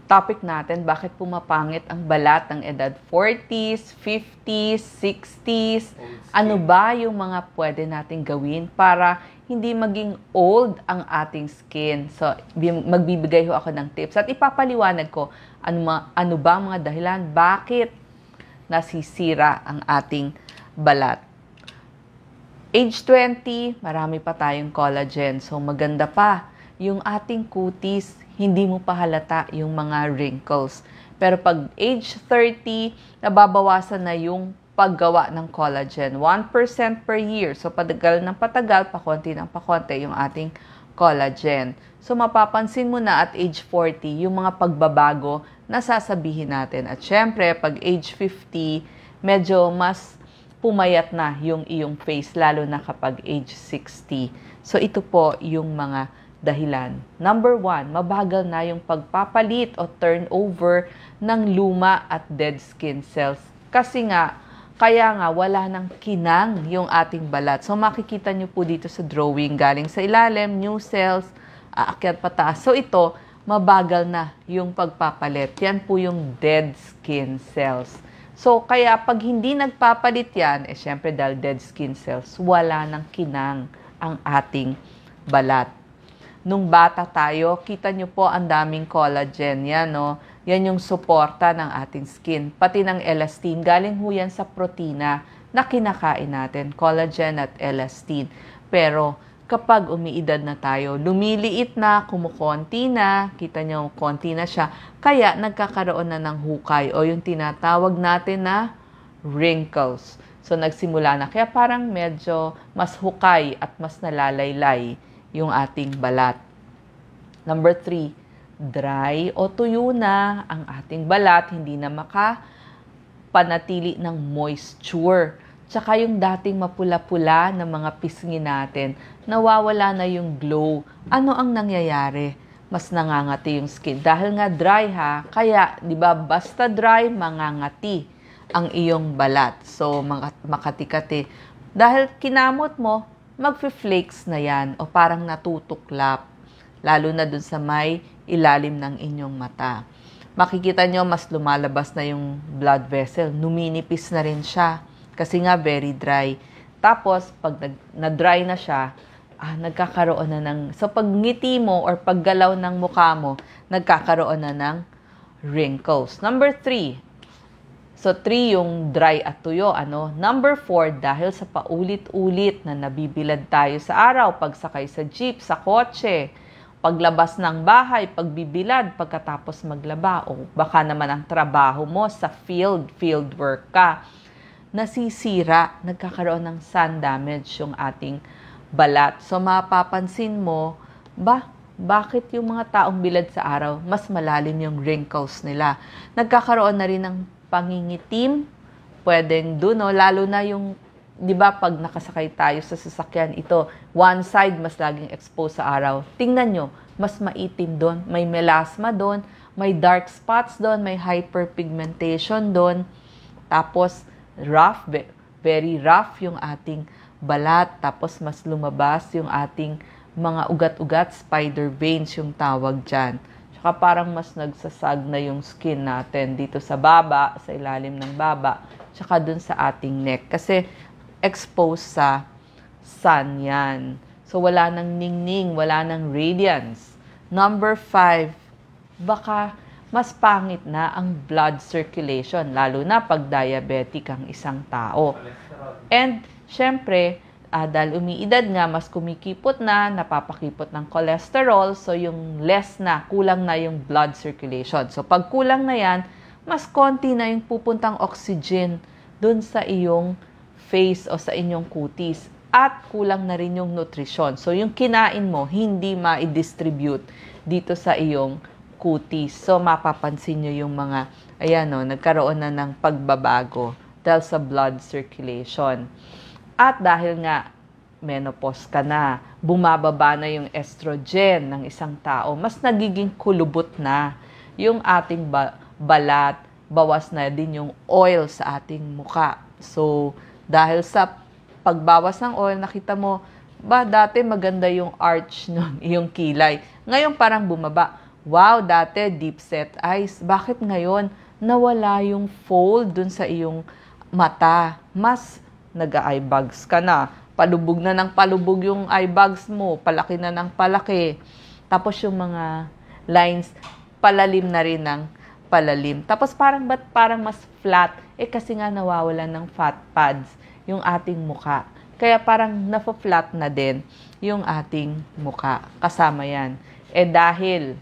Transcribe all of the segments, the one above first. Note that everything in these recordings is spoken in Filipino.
topic natin, bakit pumapangit ang balat ng edad 40s, 50s, 60s. Ano ba yung mga pwede nating gawin para hindi maging old ang ating skin? So, magbibigay ho ako ng tips at ipapaliwanag ko ano ba ang mga dahilan, bakit nasisira ang ating balat. Age 20, marami pa tayong collagen. So, maganda pa yung ating kutis, hindi mo pa halata yung mga wrinkles. Pero pag age 30, nababawasan na yung paggawa ng collagen. 1% per year. So, patagal ng patagal, pakonti ng pakonti yung ating collagen. So, mapapansin mo na at age 40, yung mga pagbabago na sasabihin natin. At syempre, pag age 50, medyo mas pumayat na yung iyong face, lalo na kapag age 60. So, ito po yung mga dahilan. Number 1, mabagal na yung pagpapalit o turnover ng luma at dead skin cells. Kaya nga, wala nang kinang yung ating balat. So, makikita nyo po dito sa drawing, galing sa ilalim, new cells, aakyat pataas. So, ito, mabagal na yung pagpapalit. Yan po yung dead skin cells. So, kaya pag hindi nagpapalit yan, syempre dahil dead skin cells, wala nang kinang ang ating balat. Nung bata tayo, kita nyo po ang daming collagen. Yan, no? Yan yung suporta ng ating skin. Pati ng elastin, galing ho yan sa protina na kinakain natin, collagen at elastin. Pero kapag umiidad na tayo, lumiliit na, kumukonti na, kita nyo, konti na siya, kaya nagkakaroon na ng hukay o yung tinatawag natin na wrinkles. So, nagsimula na. Kaya parang medyo mas hukay at mas nalalaylay yung ating balat. Number 3, dry o tuyo na ang ating balat, hindi na makapanatili ng moisture. Tsaka yung dating mapula-pula na mga pisngi natin, nawawala na yung glow. Ano ang nangyayari? Mas nangangati yung skin. Dahil nga dry ha, kaya, di ba, basta dry, mangangati ang iyong balat. So, makati-kati. Dahil kinamot mo, magfi-flakes na yan o parang natutuklap. Lalo na dun sa may ilalim ng inyong mata. Makikita nyo, mas lumalabas na yung blood vessel. Numinipis na rin siya. Kasi nga, very dry. Tapos, pag na-dry na siya, nagkakaroon na ng... So, pag ngiti mo or paggalaw ng mukha mo, nagkakaroon na ng wrinkles. Number 3. So, 3 yung dry at tuyo. Number 4, dahil sa paulit-ulit na nabibilad tayo sa araw, pagsakay sa jeep, sa kotse, paglabas ng bahay, pagbibilad, pagkatapos maglaba, o baka naman ang trabaho mo sa field work ka, nasisira, nagkakaroon ng sun damage yung ating balat. So, mapapansin mo, bakit yung mga taong bilad sa araw, mas malalim yung wrinkles nila? Nagkakaroon na rin ng pangingitim, pwedeng doon, no? Lalo na yung, di ba, pag nakasakay tayo sa sasakyan, ito, one side mas laging exposed sa araw. Tingnan nyo, mas maitim doon, may melasma doon, may dark spots doon, may hyperpigmentation doon, tapos, rough, very rough yung ating balat, tapos mas lumabas yung ating mga ugat-ugat, spider veins yung tawag dyan. Tsaka parang mas nagsasag na yung skin natin dito sa baba, sa ilalim ng baba, tsaka dun sa ating neck. Kasi exposed sa sun yan. So wala nang ningning, wala nang radiance. Number 5, baka mas pangit na ang blood circulation, lalo na pag diabetic ang isang tao. And, syempre, dahil umiidad nga, mas kumikipot na, napapakipot ng cholesterol, so yung less na, kulang na yung blood circulation. So, pag kulang na yan, mas konti na yung pupuntang oxygen dun sa iyong face o sa inyong kutis. At kulang na rin yung nutrition. So, yung kinain mo, hindi ma-distribute dito sa iyong kutis. So, mapapansin nyo yung mga, nagkaroon na ng pagbabago dahil sa blood circulation. At dahil nga, menopause ka na, bumababa na yung estrogen ng isang tao, mas nagiging kulubot na yung ating balat, bawas na din yung oil sa ating muka. So, dahil sa pagbawas ng oil, nakita mo, dati maganda yung arch nun, yung kilay. Ngayon parang bumaba. wow, dati deep set eyes. Bakit ngayon nawala yung fold dun sa iyong mata? Mas nag-eye bags ka na. Palubog na ng palubog yung eye bags mo. Palaki na ng palaki. Tapos yung mga lines, palalim na rin ng palalim. Tapos ba't parang mas flat? Kasi nga nawawalan ng fat pads yung ating muka. Kaya parang na-flat na din yung ating muka. Kasama yan. Dahil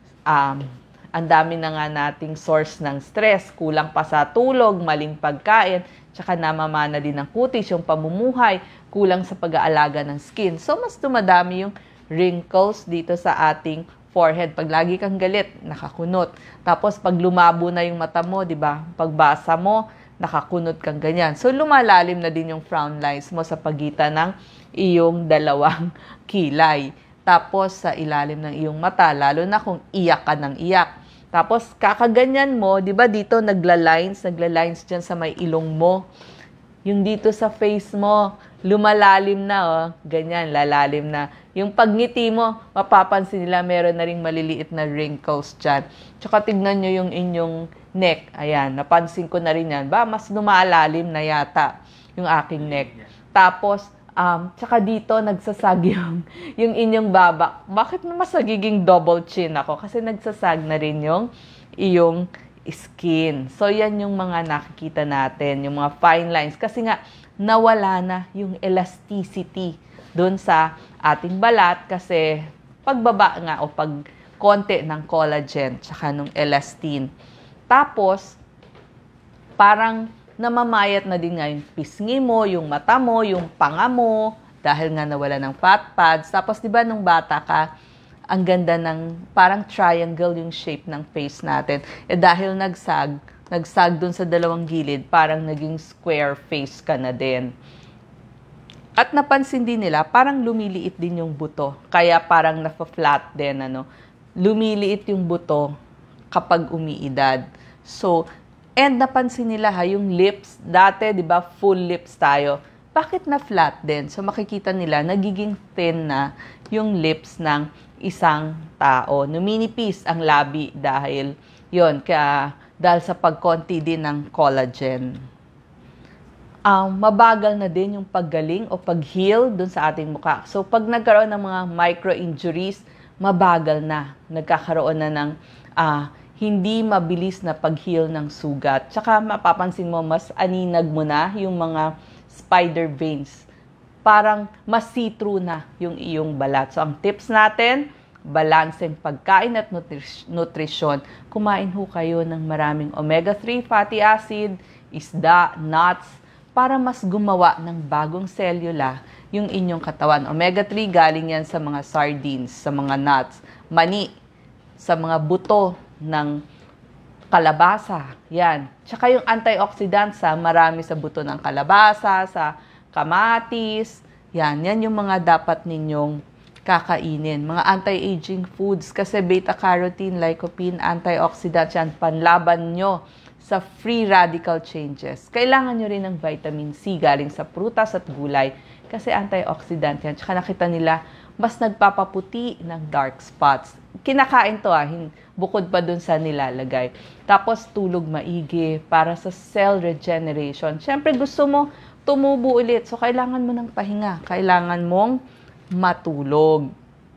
ang dami na nga nating source ng stress, kulang pa sa tulog, maling pagkain, tsaka namamana din ng kutis, yung pamumuhay, kulang sa pag-aalaga ng skin. So, mas dumadami yung wrinkles dito sa ating forehead. Pag lagi kang galit, nakakunot. Tapos, pag lumabo na yung mata mo, di ba? Pagbasa mo, nakakunot kang ganyan. So, lumalalim na din yung frown lines mo sa pagitan ng iyong dalawang kilay. Tapos, sa ilalim ng iyong mata, lalo na kung iyak ka ng iyak. Tapos, kakaganyan mo, di ba dito nagla-lines dyan sa may ilong mo. Yung dito sa face mo, lumalalim na, oh. Ganyan, lalalim na. Yung pagngiti mo, mapapansin nila meron na ring maliliit na wrinkles dyan. Tsaka tignan nyo yung inyong neck. Ayan, napansin ko na rin yan. Mas lumalalim na yata yung aking neck. Tapos, tsaka dito, nagsasag yung inyong baba. Bakit mas nagiging double chin ako? Kasi nagsasag na rin yung iyong skin. So, yan yung mga nakikita natin, yung mga fine lines. Kasi nga, nawala na yung elasticity dun sa ating balat kasi pagbaba nga o pag konti ng collagen tsaka nung elastin. Tapos, parang namamayat na din nga yung pisngi mo, yung mata mo, yung panga mo, dahil nga nawala ng fat pads. Tapos, di ba, nung bata ka, ang ganda ng parang triangle yung shape ng face natin. Dahil nagsag dun sa dalawang gilid, parang naging square face ka na din. At napansin din nila, parang lumiliit din yung buto. Kaya parang na-flat din, lumiliit yung buto kapag umiidad. So, and napansin nila yung lips, dati, di ba, full lips tayo. Bakit na flat din? So, makikita nila, nagiging thin na yung lips ng isang tao. Numinipis ang labi dahil sa pagkonti din ng collagen. Mabagal na din yung paggaling o pag-heal dun sa ating mukha. So, pag nagkaroon ng mga micro-injuries, mabagal na. Nagkakaroon na ng hindi mabilis na pag-heal ng sugat. Tsaka mapapansin mo, mas aninag mo na yung mga spider veins. Parang mas see-through na yung iyong balat. So, ang tips natin, balanseng pagkain at nutrisyon. Kumain ho kayo ng maraming omega-3 fatty acid, isda, nuts, para mas gumawa ng bagong selula yung inyong katawan. Omega-3 galing yan sa mga sardines, sa mga nuts, mani, sa mga buto ng kalabasa. Yan. Tsaka yung antioxidants, marami sa buto ng kalabasa, sa kamatis. Yan yung mga dapat ninyong kakainin. Mga anti-aging foods kasi beta-carotene, lycopene, antioxidants yan, panlaban nyo sa free radical changes. Kailangan nyo rin ng vitamin C galing sa prutas at gulay kasi antioxidant yan. Tsaka nakita nila, mas nagpapaputi ng dark spots. Kinakain to bukod pa dun sa nilalagay. Tapos tulog maigi para sa cell regeneration. Siyempre gusto mo tumubo ulit. So kailangan mo ng pahinga. Kailangan mong matulog.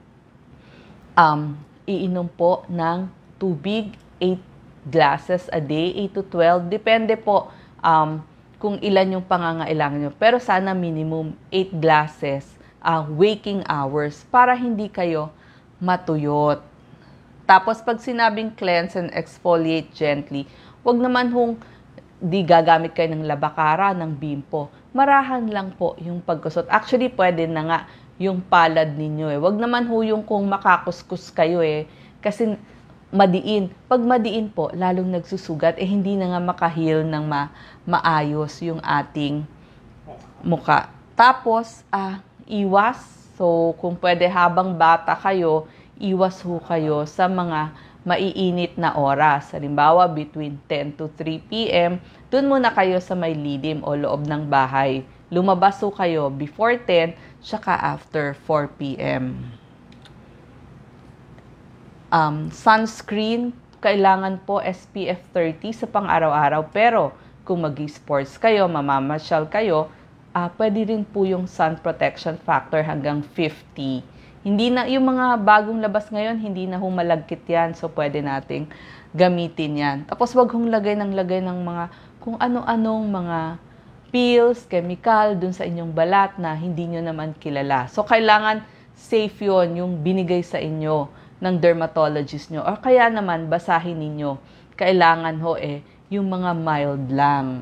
Iinom po ng tubig, 8 glasses a day, 8 to 12. Depende po kung ilan yung pangangailangan nyo. Pero sana minimum 8 glasses waking hours para hindi kayo matuyot. Tapos pag sinabing cleanse and exfoliate gently, wag naman di gagamit kayo ng labakara, ng bimpo. Marahan lang po yung pagkusot. Actually, pwede na nga yung palad ninyo. Wag naman yung kung makakuskus kayo kasi madiin. Pag madiin po, lalong nagsusugat, hindi na nga maka-heal ng maayos yung ating muka. Tapos, iwas. So, kung pwede habang bata kayo, iwas kayo sa mga maiinit na oras. Halimbawa, between 10 to 3 p.m., dun muna kayo sa may lilim o loob ng bahay. Lumabas kayo before 10, saka after 4 p.m. Sunscreen, kailangan po SPF 30 sa pang-araw-araw. Pero kung mag-sports kayo, mamamasyal kayo, pwede rin po yung sun protection factor hanggang 50. Hindi na, yung mga bagong labas ngayon, hindi na humalagkit yan. So, pwede nating gamitin yan. Tapos, wag hong lagay ng mga kung ano-anong mga pills, chemical, dun sa inyong balat na hindi nyo naman kilala. So, kailangan safe yon yung binigay sa inyo ng dermatologist nyo. Or kaya naman, basahin ninyo. Kailangan yung mga mild lang.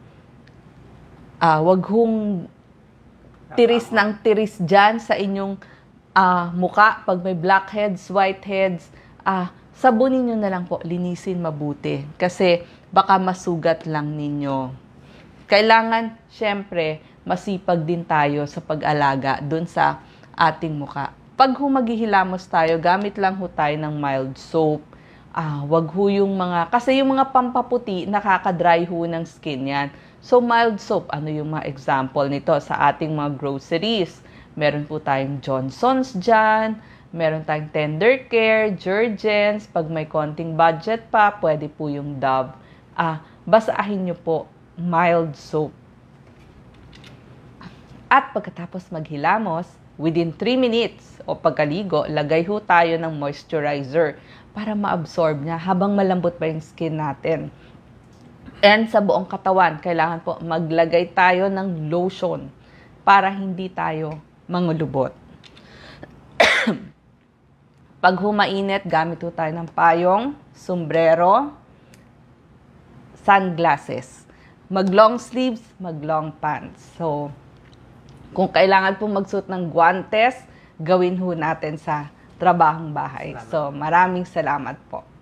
Wag hong tiris ng tiris dyan sa inyong muka. Pag may blackheads, whiteheads, sabunin nyo na lang po, linisin mabuti. Kasi baka masugat lang ninyo. Kailangan, syempre, masipag din tayo sa pag-alaga dun sa ating muka. Pag maghihilamos tayo, gamit lang ho tayo ng mild soap. Wag ho yung kasi yung mga pampaputi, nakaka-dry ho ng skin yan. So, mild soap, ano yung mga example nito sa ating mga groceries? Meron po tayong Johnson's dyan, meron tayong Tender Care, Jergens, pag may konting budget pa, pwede po yung Dove. Basahin nyo po, mild soap. At pagkatapos maghilamos, within 3 minutes o pagkaligo, lagay ho tayo ng moisturizer para ma-absorb niya habang malambot pa yung skin natin. And sa buong katawan, kailangan po maglagay tayo ng lotion para hindi tayo mangulubot. Pag humainit, gamit ho tayo ng payong, sombrero, sunglasses. Mag-long sleeves, mag-long pants. So, kung kailangan po magsuot ng guantes, gawin ho natin sa trabahong bahay. So, maraming salamat po.